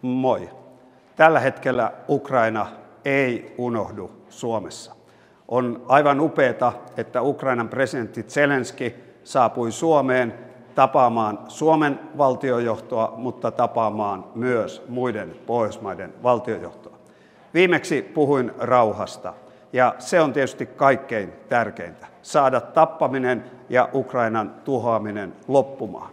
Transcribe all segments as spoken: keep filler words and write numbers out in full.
Moi. Tällä hetkellä Ukraina ei unohdu Suomessa. On aivan upeata, että Ukrainan presidentti Zelenski saapui Suomeen tapaamaan Suomen valtiojohtoa, mutta tapaamaan myös muiden Pohjoismaiden valtiojohtoa. Viimeksi puhuin rauhasta, ja se on tietysti kaikkein tärkeintä, saada tappaminen ja Ukrainan tuhoaminen loppumaan.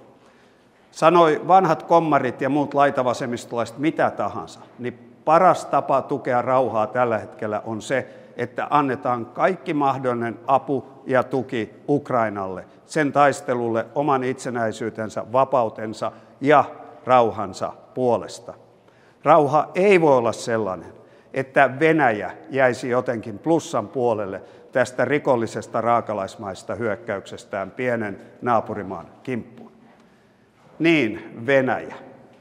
Sanoi vanhat kommarit ja muut laitavasemmistolaiset mitä tahansa, niin paras tapa tukea rauhaa tällä hetkellä on se, että annetaan kaikki mahdollinen apu ja tuki Ukrainalle, sen taistelulle oman itsenäisyytensä, vapautensa ja rauhansa puolesta. Rauha ei voi olla sellainen, että Venäjä jäisi jotenkin plussan puolelle tästä rikollisesta raakalaismaisesta hyökkäyksestään pienen naapurimaan kimppuun. Niin, Venäjä.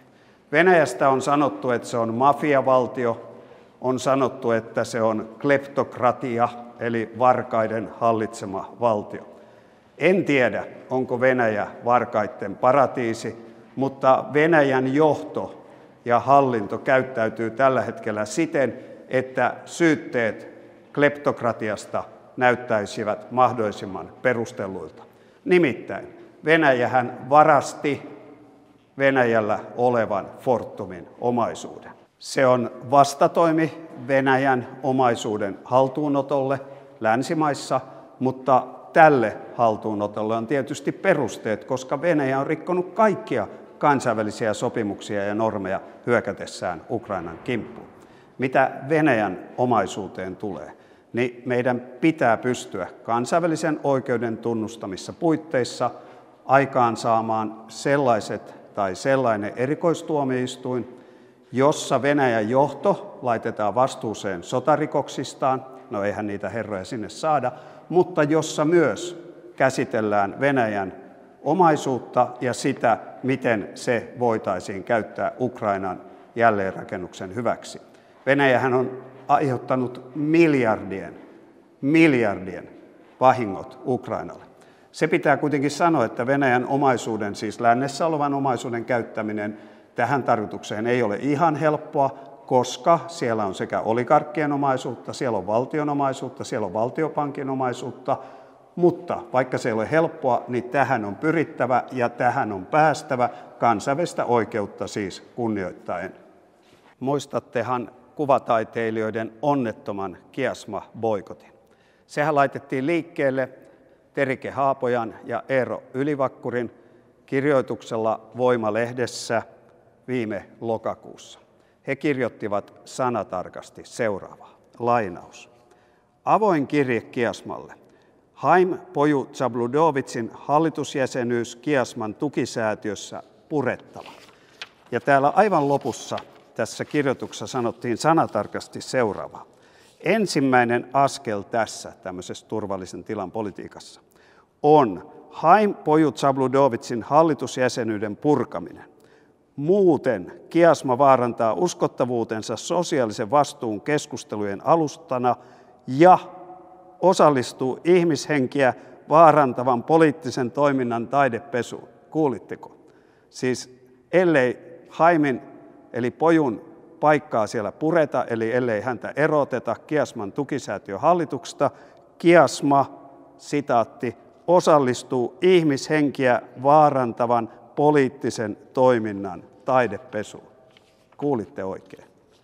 Venäjästä on sanottu, että se on mafiavaltio, on sanottu, että se on kleptokratia, eli varkaiden hallitsema valtio. En tiedä, onko Venäjä varkaiden paratiisi, mutta Venäjän johto ja hallinto käyttäytyy tällä hetkellä siten, että syytteet kleptokratiasta näyttäisivät mahdollisimman perustelluilta. Nimittäin Venäjähän varasti Venäjällä olevan Fortumin omaisuuden. Se on vastatoimi Venäjän omaisuuden haltuunotolle länsimaissa, mutta tälle haltuunotolle on tietysti perusteet, koska Venäjä on rikkonut kaikkia kansainvälisiä sopimuksia ja normeja hyökätessään Ukrainan kimppuun. Mitä Venäjän omaisuuteen tulee, niin meidän pitää pystyä kansainvälisen oikeuden tunnustamissa puitteissa aikaansaamaan sellaiset tai sellainen erikoistuomioistuin, jossa Venäjän johto laitetaan vastuuseen sotarikoksistaan, no eihän niitä herroja sinne saada, mutta jossa myös käsitellään Venäjän omaisuutta ja sitä, miten se voitaisiin käyttää Ukrainan jälleenrakennuksen hyväksi. Venäjähän on aiheuttanut miljardien, miljardien vahingot Ukrainalle. Se pitää kuitenkin sanoa, että Venäjän omaisuuden, siis lännessä olevan omaisuuden käyttäminen tähän tarkoitukseen ei ole ihan helppoa, koska siellä on sekä oligarkkien omaisuutta, siellä on valtion omaisuutta, siellä on valtiopankin omaisuutta, mutta vaikka se ei ole helppoa, niin tähän on pyrittävä ja tähän on päästävä kansainvälistä oikeutta siis kunnioittaen. Muistattehan kuvataiteilijoiden onnettoman Kiasma-boikotin. Sehän laitettiin liikkeelle Terike Haapojan ja Eero Ylivakkurin kirjoituksella Voima-lehdessä viime lokakuussa. He kirjoittivat sanatarkasti seuraavaa, lainaus. Avoin kirje Kiasmalle. Haim Pojuzabludovitsin hallitusjäsenyys Kiasman tukisäätiössä purettava. Ja täällä aivan lopussa tässä kirjoituksessa sanottiin sanatarkasti seuraavaa. Ensimmäinen askel tässä tämmöisessä turvallisen tilan politiikassa on Haim Pojuzabludovitsin hallitusjäsenyyden purkaminen. Muuten Kiasma vaarantaa uskottavuutensa sosiaalisen vastuun keskustelujen alustana ja osallistuu ihmishenkiä vaarantavan poliittisen toiminnan taidepesuun. Kuulitteko? Siis ellei Haimin eli Pojun paikkaa siellä pureta, eli ellei häntä eroteta Kiasman tukisäätiön hallituksesta, Kiasma, sitaatti, osallistuu ihmishenkiä vaarantavan poliittisen toiminnan taidepesuun. Kuulitte oikein.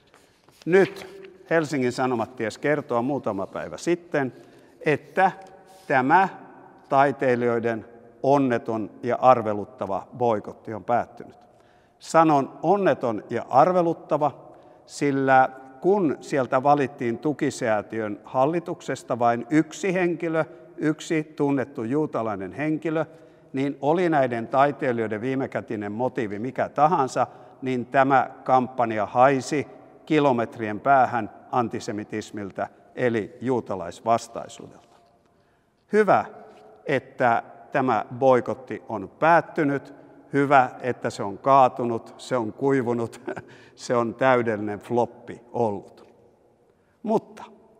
Nyt Helsingin Sanomat ties kertoa muutama päivä sitten, että tämä taiteilijoiden onneton ja arveluttava boikotti on päättynyt. Sanon onneton ja arveluttava, sillä kun sieltä valittiin tukisäätiön hallituksesta vain yksi henkilö, yksi tunnettu juutalainen henkilö, niin oli näiden taiteilijoiden viimekätinen motiivi mikä tahansa, niin tämä kampanja haisi kilometrien päähän antisemitismiltä eli juutalaisvastaisuudelta. Hyvä, että tämä boikotti on päättynyt. Hyvä, että se on kaatunut, se on kuivunut, se on täydellinen floppi ollut. Mutta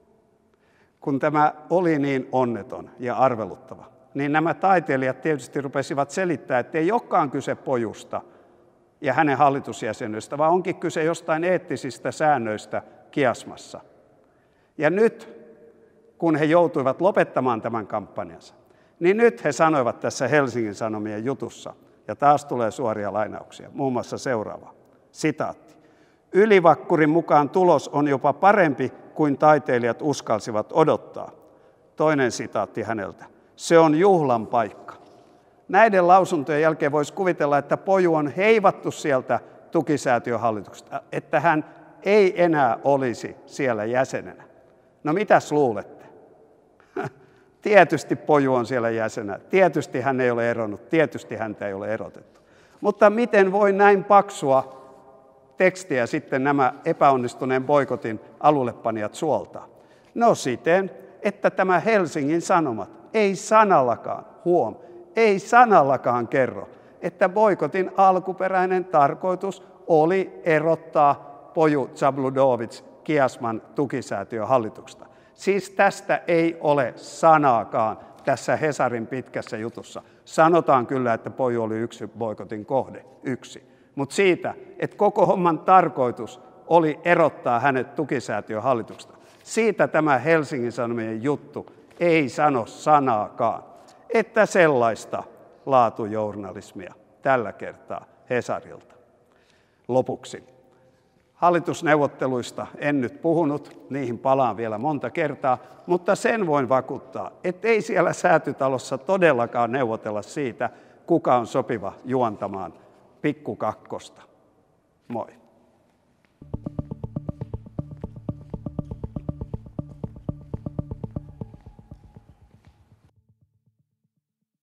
kun tämä oli niin onneton ja arveluttava, niin nämä taiteilijat tietysti rupesivat selittämään, että ei olekaan kyse Pojusta, ja hänen hallitusjäsenyydestä, vaan onkin kyse jostain eettisistä säännöistä kiasmassa. Ja nyt, kun he joutuivat lopettamaan tämän kampanjansa, niin nyt he sanoivat tässä Helsingin Sanomien jutussa, ja taas tulee suoria lainauksia, muun muassa seuraava sitaatti. Ylivakkurin mukaan tulos on jopa parempi kuin taiteilijat uskalsivat odottaa. Toinen sitaatti häneltä. Se on juhlan paikka. Näiden lausuntojen jälkeen voisi kuvitella, että Poju on heivattu sieltä tukisäätiön hallituksesta, että hän ei enää olisi siellä jäsenenä. No mitäs luulette? Tietysti Poju on siellä jäsenenä, tietysti hän ei ole eronnut, tietysti häntä ei ole erotettu. Mutta miten voi näin paksua tekstiä sitten nämä epäonnistuneen boikotin alullepanijat suoltaa? No siten, että tämä Helsingin Sanomat ei sanallakaan, huom, ei sanallakaan kerro, että boikotin alkuperäinen tarkoitus oli erottaa Poju Zabludovic Kiasman tukisäätiön hallituksesta. Siis tästä ei ole sanaakaan tässä Hesarin pitkässä jutussa. Sanotaan kyllä, että Poju oli yksi boikotin kohde, yksi. Mutta siitä, että koko homman tarkoitus oli erottaa hänet tukisäätiön hallituksesta, siitä tämä Helsingin Sanomien juttu ei sano sanaakaan, että sellaista laatujournalismia tällä kertaa Hesarilta. Lopuksi. Hallitusneuvotteluista en nyt puhunut, niihin palaan vielä monta kertaa, mutta sen voin vakuuttaa, että ei siellä Säätytalossa todellakaan neuvotella siitä, kuka on sopiva juontamaan Pikku Kakkosta. Moi.